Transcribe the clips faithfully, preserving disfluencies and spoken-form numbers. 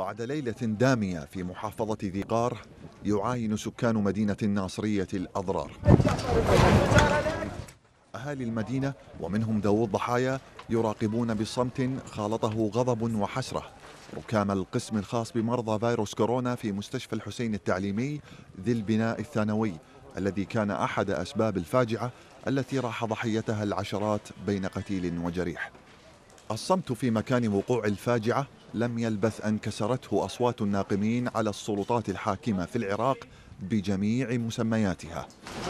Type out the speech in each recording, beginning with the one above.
بعد ليلة دامية في محافظة ذي قار يعاين سكان مدينة الناصرية الأضرار. أهالي المدينة ومنهم ذوو الضحايا يراقبون بصمت خالطه غضب وحسرة ركام القسم الخاص بمرضى فيروس كورونا في مستشفى الحسين التعليمي ذي البناء الثانوي الذي كان أحد أسباب الفاجعة التي راح ضحيتها العشرات بين قتيل وجريح. الصمت في مكان وقوع الفاجعة لم يلبث أن كسرته أصوات الناقمين على السلطات الحاكمة في العراق بجميع مسمياتها.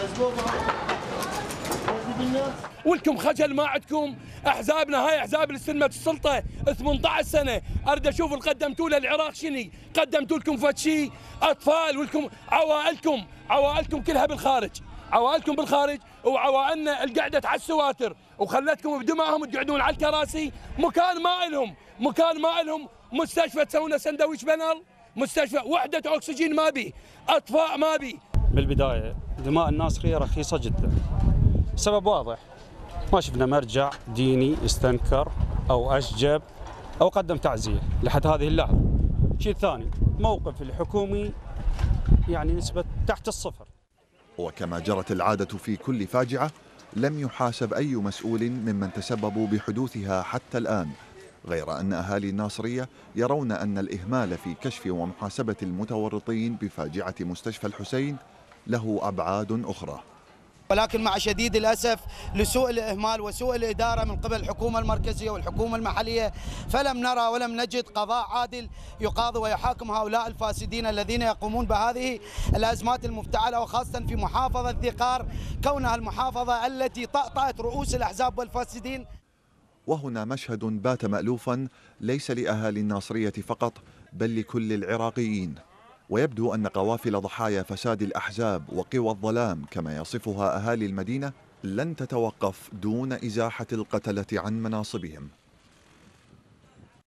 ولكم خجل ما عندكم؟ احزابنا هاي احزاب اللي استلمت السلطه ثمانية عشر سنه، اريد اشوف اللي قدمتوا للعراق شني؟ قدمتوا لكم فد شيء؟ اطفال ولكم عوائلكم عوائلكم كلها بالخارج، عوائلكم بالخارج وعوائلنا اللي قعدت على السواتر وخلتكم بدمائهم تقعدون على الكراسي، مكان ما لهم، مكان ما لهم، مستشفى تسوون سندويش بنر، مستشفى وحده اكسجين ما بي، اطفاء ما بي. بالبدايه دماء الناصريه رخيصه جدا. سبب واضح، ما شفنا مرجع ديني استنكر او اشجب او قدم تعزيه لحد هذه اللحظه. شيء ثاني، موقف الحكومي يعني نسبه تحت الصفر. وكما جرت العاده في كل فاجعه لم يحاسب اي مسؤول ممن تسببوا بحدوثها حتى الان، غير ان اهالي الناصريه يرون ان الاهمال في كشف ومحاسبه المتورطين بفاجعه مستشفى الحسين له ابعاد اخرى. ولكن مع شديد الأسف لسوء الإهمال وسوء الإدارة من قبل الحكومة المركزية والحكومة المحلية، فلم نرى ولم نجد قضاء عادل يقاضي ويحاكم هؤلاء الفاسدين الذين يقومون بهذه الأزمات المفتعلة، وخاصة في محافظة ذي قار كونها المحافظة التي طأطأت رؤوس الأحزاب والفاسدين. وهنا مشهد بات مألوفا ليس لأهالي الناصرية فقط بل لكل العراقيين، ويبدو أن قوافل ضحايا فساد الأحزاب وقوى الظلام كما يصفها أهالي المدينة لن تتوقف دون إزاحة القتلة عن مناصبهم.